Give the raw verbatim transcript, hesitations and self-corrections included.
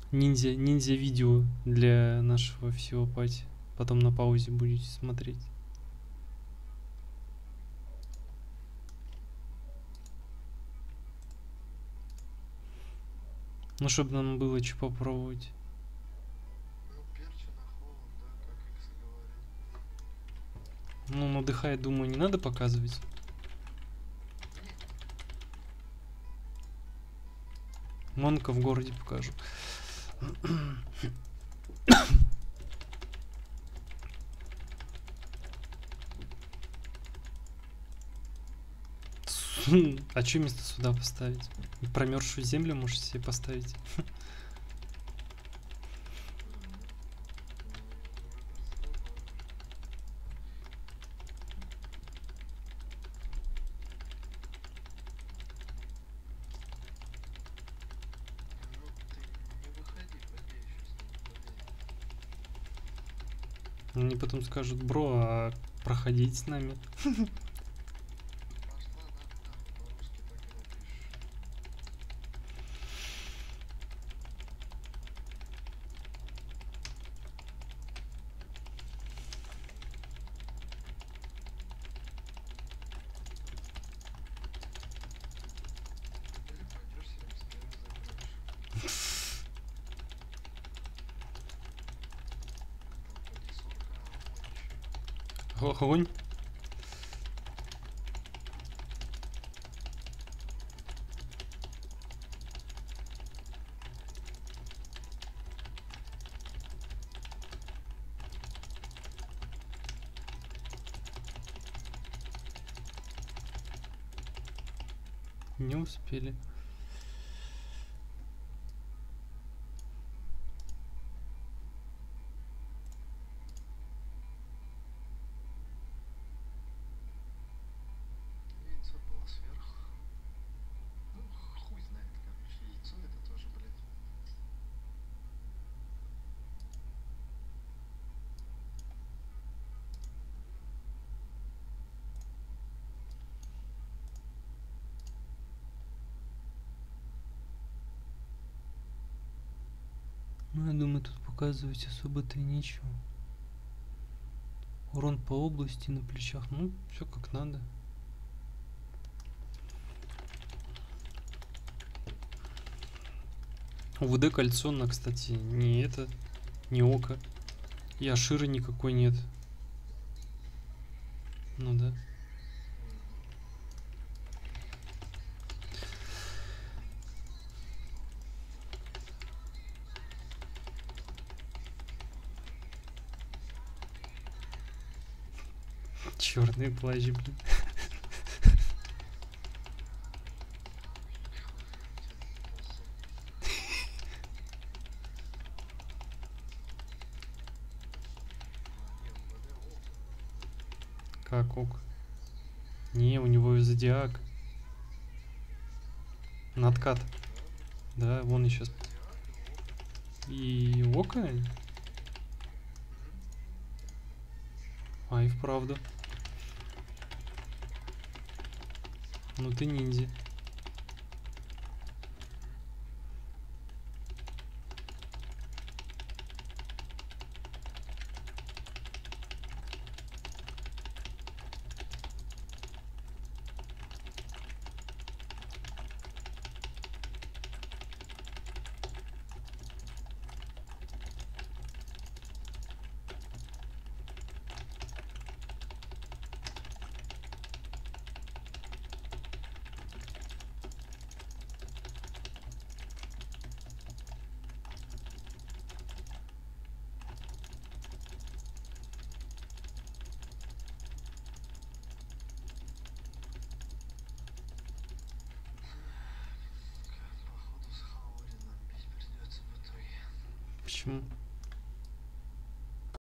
Ниндзя, ниндзя видео для нашего всего пати. Потом на паузе будете смотреть. Ну, чтобы нам было что попробовать. Ну, перчи на холод, да, как Икс говорит. Ну, надыхает, думаю, не надо показывать. Монка в городе покажу. А что вместо сюда поставить? Промерзшую землю можете себе поставить. Они потом скажут: бро, а проходить с нами? Огонь. Не успели. Яйцо было сверху. Ну, хуй знает, короче, яйцо это тоже, блядь. Ну, я думаю, тут показывать особо-то и нечего. Урон по области на плечах. Ну, все как надо. УВД кольцо, кстати, не это, не око. И Аширы никакой нет. Ну да. Черный плащ, блин. Как ок? Не, у него зодиак. На откат. Да, вон и сейчас. И око? А, и вправду. Ну ты ниндзя. Почему?